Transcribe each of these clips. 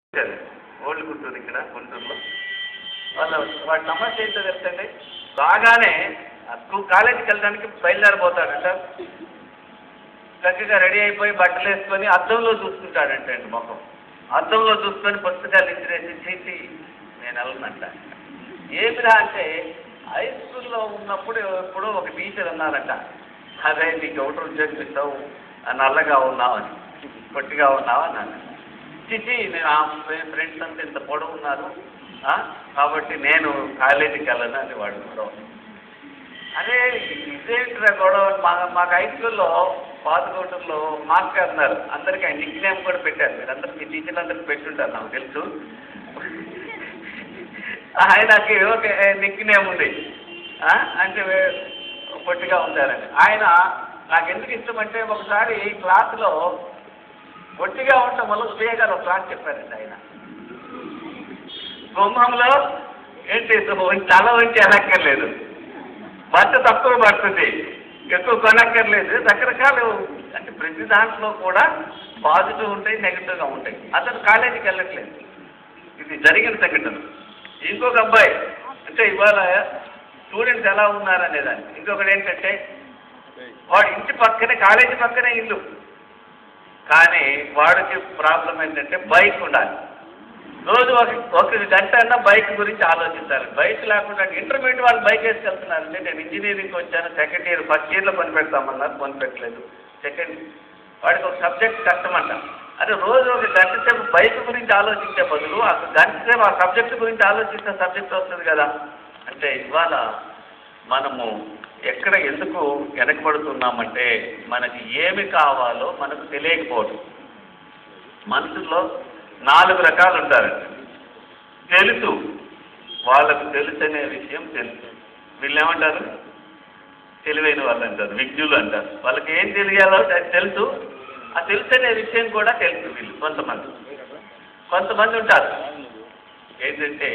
Old Guntur ఇక్కడ గుంటూరులో వాడి సమస్య ఏంటో తెలుసండి. బాగానే కాలేజీకి వెళ్ళడానికి బయలుదేరిపోతాడంట. చక్కగా రెడీ అయిపోయి బట్టలు వేసుకొని అద్దంలో చూసుకుంటాడంటే అండి ముఖం. అద్దంలో చూసుకొని పుస్తకాలు ఇచ్చిరేసి చీచి నేను వెళ్ళనంట. ఏమిరా అంటే హై స్కూల్లో ఉన్నప్పుడు ఎప్పుడో ఒక టీచర్ అన్నారంట, అదే నీకు ఒకటి ఉద్యోగం ఇస్తావు నల్లగా ఉన్నావు అని, పొట్టిగా ఉన్నావు అన్నాను. చిచి నేను ఆ ఫ్రెండ్స్ అంతా ఇంత పొడవు ఉన్నారు కాబట్టి నేను కాలేజీకి వెళ్ళను అని వాడు గొడవ. అదే ఇదేంటిరా గొడవ. మాకు హై స్కూల్లో పాతకోటూరులో మాస్టర్ అన్నారు, అందరికీ ఆయన నిక్ నేమ్ కూడా పెట్టారు. మీరు అందరికీ టీచర్లు అందరికీ పెట్టుంటారు నాకు తెలుసు. ఆయనకి ఒక నిక్ నేమ్ ఉంది అంటే పొట్టిగా ఉంటారని. ఆయన నాకు ఎందుకు ఇష్టమంటే ఒకసారి క్లాసులో పొట్టిగా ఉండటం వల్ల సుబ్బయ్య గారు ఒక క్లాస్ చెప్పారండి. ఆయన కుంభంలో ఏంటి తల వంచి అనక్కర్లేదు, బట్ట తక్కువ పడుతుంది, ఎక్కువ కొనక్కర్లేదు, రకరకాలు అంటే ప్రతి దాంట్లో కూడా పాజిటివ్ ఉంటాయి, నెగిటివ్గా ఉంటాయి. అతను కాలేజీకి వెళ్ళట్లేదు, ఇది జరిగిన సంఘటన. ఇంకొక అబ్బాయి అంటే ఇవాళ స్టూడెంట్స్ ఎలా ఉన్నారనేదాన్ని. ఇంకొకటి ఏంటంటే వాడు ఇంటి పక్కనే కాలేజీ పక్కనే ఇల్లు, కానీ వాడికి ప్రాబ్లం ఏంటంటే బైక్ ఉండాలి. రోజు ఒక గంట అన్నా బైక్ గురించి ఆలోచించాలి. బైక్ లేకుండా ఇంటర్మీడియట్ వాళ్ళు బైక్ వేసుకెళ్తున్నారంటే నేను ఇంజనీరింగ్కి వచ్చాను, సెకండ్ ఇయర్ ఫస్ట్ ఇయర్లో కొని పెడతామన్నారు, కొని పెట్టలేదు. సెకండ్ వాడికి ఒక సబ్జెక్ట్ కష్టమంట. అదే రోజు ఒక గంట సేపు బైక్ గురించి ఆలోచించే బదులు ఆ గంట సేపు ఆ సబ్జెక్ట్ గురించి ఆలోచిస్తే సబ్జెక్ట్ వస్తుంది కదా. అంటే ఇవాళ మనము ఎక్కడ ఎందుకు వెనకబడుతున్నామంటే మనకి ఏమి కావాలో మనకు తెలియకపోవడం. మనుషుల్లో 4 రకాలు ఉంటారండి. తెలుసు, వాళ్ళకు తెలుసు అనే విషయం తెలుసు. వీళ్ళు ఏమంటారు? తెలివైన వాళ్ళు అంటారు, విజ్ఞులు అంటారు. వాళ్ళకి ఏం తెలియాలో తెలుసు, ఆ తెలుసు అనే విషయం కూడా తెలుసు. వీళ్ళు కొంతమంది ఉంటారు ఏంటంటే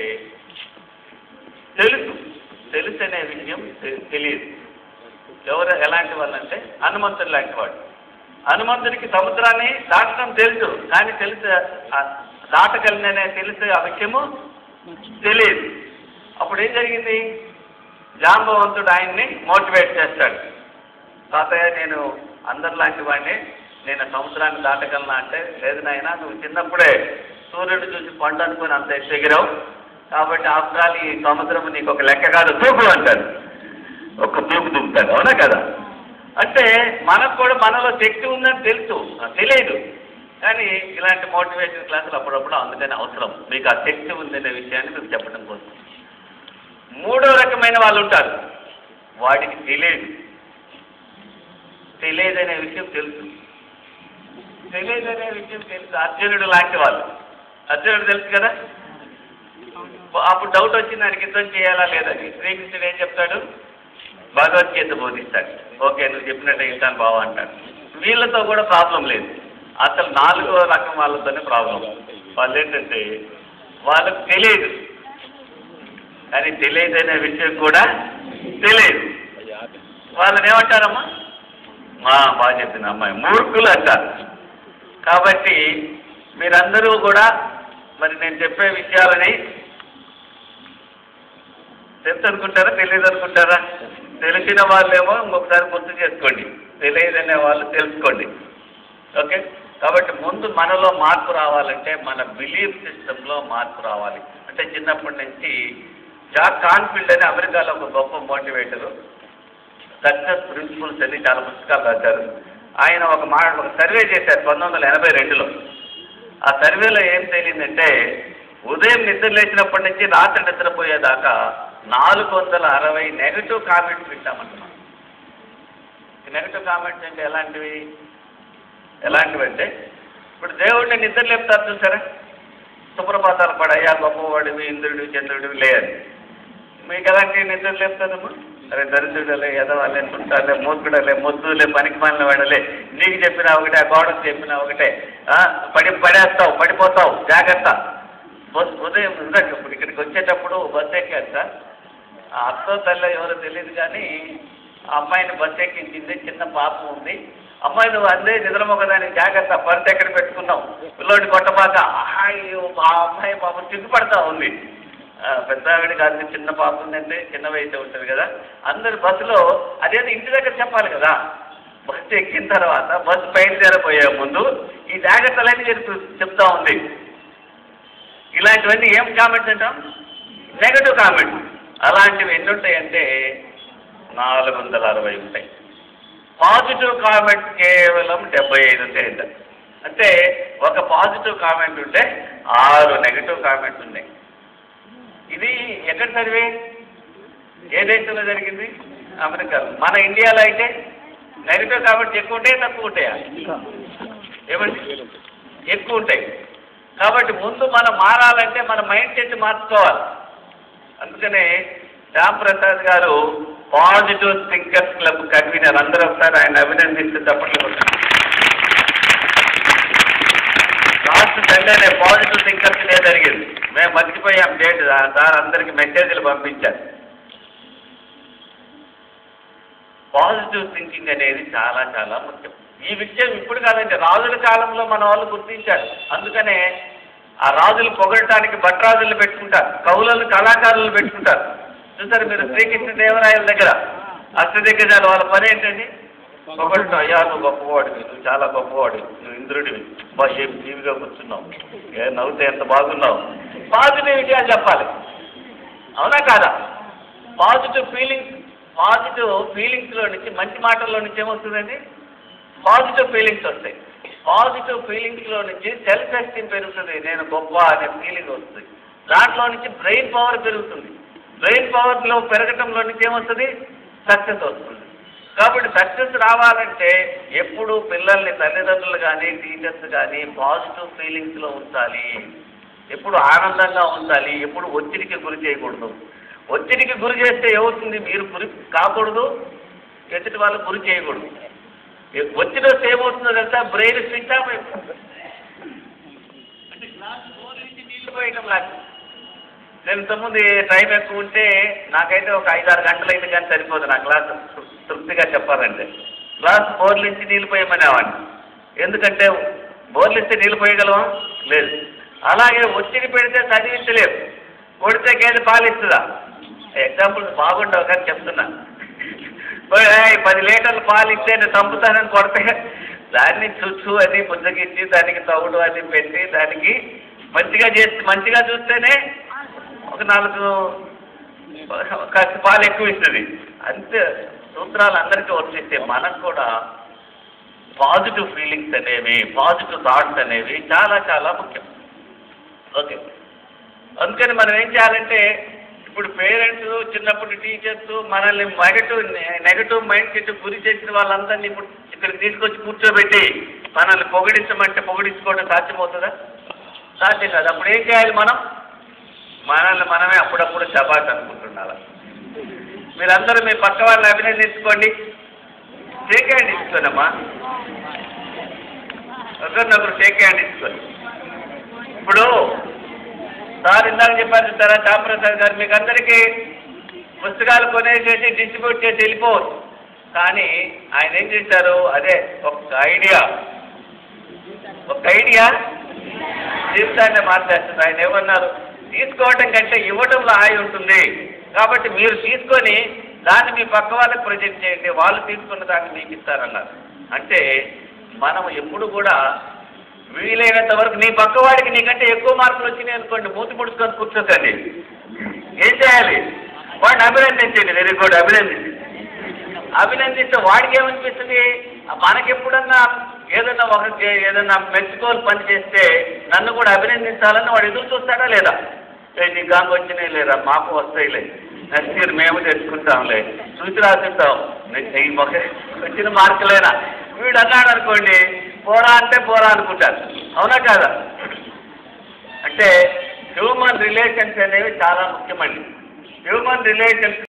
తెలుసు అనే విషయం తెలియదు. ఎలాంటి వాళ్ళు అంటే హనుమంతుడు లాంటి వాడు. హనుమంతుడికి సముద్రాన్ని దాటడం తెలుసు, కానీ దాటగలననే తెలుసు, ఆ విషయము తెలియదు. అప్పుడు ఏం జరిగింది? జాంబవంతుడు ఆయన్ని మోటివేట్ చేస్తాడు. తాతయ్య నేను అందరిలాంటి వాడిని, నేను సముద్రాన్ని దాటగలనా అంటే, లేదు నాయన నువ్వు చిన్నప్పుడే సూర్యుడు చూసి పండు అనుకుని అంత ఎగిరావు, కాబట్టి ఆఫ్టర్ ఆల్ ఈ సముద్రము నీకు ఒక లెక్క కాదు, తూపు అంటాడు. ఒక తూపు దూపుతాడు, అవునా కదా? అంటే మనకు కూడా మనలో శక్తి ఉందని తెలుసు, తెలియదు. కానీ ఇలాంటి మోటివేషన్ క్లాసులు అప్పుడప్పుడు అందుకని అవసరం, మీకు ఆ శక్తి ఉందనే విషయాన్ని మీకు చెప్పడం కోసం. 3వ రకమైన వాళ్ళు ఉంటారు, వాడికి తెలియదనే విషయం తెలుసు. అర్జునుడు లాంటి వాళ్ళు. అర్జునుడు తెలుసు కదా, అప్పుడు డౌట్ వచ్చింది ఆయనకి యుద్ధం చేయాలా లేదని. శ్రీకృష్ణుడు ఏం చెప్తాడు? భగవద్గీత బోధిస్తాడు. ఓకే నువ్వు చెప్పినట్టే ఇంటాను బావ అంటాడు. వీళ్ళతో కూడా ప్రాబ్లం లేదు, అసలు 4వ రకం వాళ్ళతోనే ప్రాబ్లం. వాళ్ళు ఏంటంటే వాళ్ళకు తెలియదు, కానీ తెలియదనే విషయం కూడా తెలియదు. వాళ్ళని ఏమంటారమ్మా? బాగా చెప్పింది అమ్మాయి, మూర్ఖులు అంటారు. కాబట్టి మీరందరూ కూడా మరి నేను చెప్పే విషయాలని తెలుసు అనుకుంటారా, తెలియదు అనుకుంటారా? తెలిసిన వాళ్ళేమో ఇంకొకసారి గుర్తు చేసుకోండి, తెలియదనే వాళ్ళు తెలుసుకోండి. ఓకే, కాబట్టి ముందు మనలో మార్పు రావాలంటే మన బిలీఫ్ సిస్టంలో మార్పు రావాలి. అంటే చిన్నప్పటి నుంచి జాక్ కాన్ఫీల్డ్ అని అమెరికాలో ఒక గొప్ప మోటివేటరు, సక్సెస్ ప్రిన్సిపల్స్ అని చాలా పుస్తకాలు రాశారు. ఆయన ఒక సర్వే చేశారు 1982లో. ఆ సర్వేలో ఏం తేలిందంటే ఉదయం నిద్ర లేచినప్పటి నుంచి రాత్రి నిద్రపోయేదాకా 460 నెగటివ్ కామెంట్స్ వింటామంటున్నాం. నెగటివ్ కామెంట్స్ అంటే ఎలాంటివంటే ఇప్పుడు దేవుడిని నిద్ర లేపుతారు చూసారా, సుప్రభాతాలు పడయ్యా గొప్పవాడివి, ఇంద్రుడివి, చంద్రుడివి లేదు. మీకు ఎలాంటి నిద్ర లేపుతారమ్మా? అరే దరిద్రుడలే, ఎదవాలే, చుట్టాలే, మూర్ఖుడలే, మొద్దులే, పనికి మాలిన వాడలే, నీకు చెప్పినా ఒకటే, ఆ గోడకు చెప్పినా ఒకటే, పడేస్తావు, పడిపోతావు, జాగ్రత్త. ఉదయం ఇప్పుడు ఇక్కడికి వచ్చేటప్పుడు బస్సు ఎక్కారు సార్, అత్తో తల్లి ఎవరో తెలియదు కానీ ఆ అమ్మాయిని బస్సు ఎక్కించింది, చిన్న పాప ఉంది. అమ్మాయి నువ్వు అందే నిద్రమొకదానికి జాగ్రత్త, పర్స్ ఎక్కడ పెట్టుకున్నావు, పిల్లోడి కొట్టబాక. అయ్యో ఆ అమ్మాయి పాపం సిగ్గుపడతా ఉంది. పెద్ద ఆవిడ కాదు, చిన్న పాప ఉందంటే చిన్న వయసు ఉంటుంది కదా. అందరు బస్సులో అదేదో ఇంటి దగ్గర చెప్పాలి కదా. బస్సు ఎక్కిన తర్వాత బస్సు బయలుదేరపోయే ముందు ఈ జాగ్రత్తలన్నీ చెప్తా ఉంది. ఇలాంటివన్నీ ఏం కామెంట్స్ అంటాం? Negative comments. అలాంటివి ఎన్ని ఉంటాయంటే 460 ఉంటాయి. పాజిటివ్ కామెంట్స్ కేవలం 75 ఉంటాయి. అంటే ఒక పాజిటివ్ కామెంట్ ఉంటే 6 నెగటివ్ కామెంట్స్ ఉన్నాయి. ఇది ఎక్కడ సర్వే? ఏ దేశంలో జరిగింది? అమెరికాలో. మన ఇండియాలో అయితే నెగటివ్ కామెంట్స్ ఎక్కువ ఉంటాయి, తక్కువ ఉంటాయా? ఏమండి? ఎక్కువ ఉంటాయి. కాబట్టి ముందు మనం మారాలంటే మన మైండ్ సెట్ మార్చుకోవాలి. అందుకనే శ్యామ్ ప్రసాద్ గారు పాజిటివ్ థింకర్స్ క్లబ్ కన్వీనర్. అందరూ ఒకసారి ఆయన అభినందిస్తూ తప్పట్లు. లాస్ట్ సండేనే పాజిటివ్ థింకర్స్ డే జరిగింది. మేము మర్చిపోయాం డేట్. సార్ అందరికి మెసేజ్లు పంపించారు. పాజిటివ్ థింకింగ్ అనేది చాలా చాలా ముఖ్యం. ఈ విషయం ఇప్పుడు కాదంటే రాజుల కాలంలో మన వాళ్ళు గుర్తించారు. అందుకనే ఆ రాజులు పొగడటానికి భట్రాజులు పెట్టుకుంటారు, కవులను కళాకారులు పెట్టుకుంటారు. చూసారు మీరు శ్రీకృష్ణదేవరాయల దగ్గర అష్టదిగ్గజాలు వాళ్ళ పని ఏంటండి? పొగడటం. అయ్యా నువ్వు గొప్పవాడివి, నువ్వు చాలా గొప్పవాడివి, నువ్వు ఇంద్రుడివి, ఏం టీవీగా కూర్చున్నావు, నవ్వుతే ఎంత బాగున్నావు. పాజిటివ్ విషయాలు చెప్పాలి. అవునా కాదా? పాజిటివ్ ఫీలింగ్స్లో నుంచి, మంచి మాటల్లో నుంచి ఏమొస్తుందండి? పాజిటివ్ ఫీలింగ్స్ వస్తాయి. పాజిటివ్ ఫీలింగ్స్లో నుంచి సెల్ఫ్ ఎస్టీమ్ పెరుగుతుంది. నేను గొప్ప అనే ఫీలింగ్ వస్తుంది. దాంట్లో నుంచి బ్రెయిన్ పవర్ పెరుగుతుంది. బ్రెయిన్ పవర్లో పెరగటంలో నుంచి ఏమొస్తుంది? సక్సెస్ వస్తుంది. కాబట్టి సక్సెస్ రావాలంటే ఎప్పుడు పిల్లల్ని తల్లిదండ్రులు కానీ టీచర్స్ కానీ పాజిటివ్ ఫీలింగ్స్లో ఉంచాలి. ఎప్పుడు ఆనందంగా ఉంచాలి. ఎప్పుడు ఒత్తిడికి గురి చేయకూడదు. ఒత్తిడికి గురి చేస్తే ఏమవుతుంది? మీరు గురి కాకూడదు, ఎదుటి వాళ్ళకు గురి చేయకూడదు. ఒత్తిడి వస్తే ఏమవుతుందో తెలుసా? బ్రెయిన్ స్విచ్ ఆఫ్ అయిపోతుంది. అంటే గ్లాస్ 4 నుంచి నీళ్లు పోయటం లాగా. నేను ఇంతకుముందు టైం ఎక్కువ ఉంటే నాకైతే ఒక 5-6 గంటలు అయితే కానీ సరిపోదు నా క్లాస్ తృప్తిగా చెప్పాలంటే. గ్లాస్ 4 నుంచి నీళ్ళు పోయమనేవాడిని. ఎందుకంటే బోర్లు ఇస్తే నీళ్ళు పోయగలవా? లేదు. అలాగే ఒత్తిడి పెడితే చదివించలేవు. కొడితే గేదె పాలు ఇస్తుందా? ఎగ్జాంపుల్స్ బాగుండవు కానీ చెప్తున్నా. 10 లీటర్లు పాలు ఇస్తే నేను చంపుతానని కొడితే దాన్ని చుచ్చు అని బుజ్జగిచ్చి దానికి తవుడు అని పెట్టి దానికి మంచిగా చూస్తేనే ఒక 4 కాస్త పాలు ఎక్కువ ఇస్తుంది. అంతే సూత్రాలు అందరికీ వర్తిస్తే మనకు కూడా పాజిటివ్ ఫీలింగ్స్ అనేవి, పాజిటివ్ థాట్స్ అనేవి చాలా చాలా ముఖ్యం. ఓకే. అందుకని మనం ఏం చేయాలంటే ఇప్పుడు పేరెంట్స్, చిన్నప్పుడు టీచర్స్ మనల్ని నెగటివ్ మైండ్ సెట్ గురి చేసిన వాళ్ళందరినీ ఇప్పుడు ఇక్కడికి తీసుకొచ్చి కూర్చోబెట్టి మనల్ని పొగిడించమంటే పొగిడించుకోవడం సాధ్యమవుతుందా? సాధ్యం కాదు. అప్పుడు ఏం చేయాలి? మనల్ని మనమే అప్పుడప్పుడు శబాష్ అనుకుంటున్నారా? మీరందరూ మీ పక్క వాళ్ళని అభినందించుకోండి. షేక్ హ్యాండ్ ఇచ్చుకోనమ్మా, ఒకరినొకరు షేక్ హ్యాండ్ ఇచ్చుకోండి. ఇప్పుడు సార్ ఇందాక చెప్పారు చూస్తారా, శ్యామ్ ప్రసాద్ గారు మీకు అందరికీ పుస్తకాలు కొనేసేసి డిస్ట్రిబ్యూట్ చేసి వెళ్ళిపోవచ్చు. కానీ ఆయన ఏం చేశారు? అదే ఒక ఐడియా జీవితాన్ని మార్చేస్తుంది. ఆయన ఏమన్నారు? తీసుకోవటం కంటే ఇవ్వటంలో హాయి ఉంటుంది. కాబట్టి మీరు తీసుకొని దాన్ని మీ పక్క వాళ్ళకి ప్రజెంట్ చేయండి, వాళ్ళు తీసుకున్న దాన్ని మీకు ఇస్తారన్నారు. అంటే మనం ఎప్పుడు కూడా వీలైనంత వరకు నీ పక్కవాడికి నీకంటే ఎక్కువ మార్కులు వచ్చినాయి అనుకోండి, మూతి ముడుచుకొని కూర్చోకండి. ఏం చేయాలి? వాడిని అభినందించండి. వెరీ గుడ్, అభినందిస్తే వాడికి ఏమనిపిస్తుంది? మనకెప్పుడన్నా ఏదన్నా మెచ్చుకోలు పని చేస్తే నన్ను కూడా అభినందించాలని వాడు ఎదురు చూస్తాడా లేదా? నీకు కాంగ వచ్చినాయి లేదా, మాకు వస్తాయిలే, నెక్స్ట్ ఇయర్ మేము తెచ్చుకుంటాంలే, చూసి రాసిస్తాం, వచ్చిన మార్కులేనా. వీడు అన్నాడు అనుకోండి, పోరా అంటే పోరా అనుకుంటారు. అవునా కాదా? అంటే హ్యూమన్ రిలేషన్స్ అనేవి చాలా ముఖ్యమండి. Human relations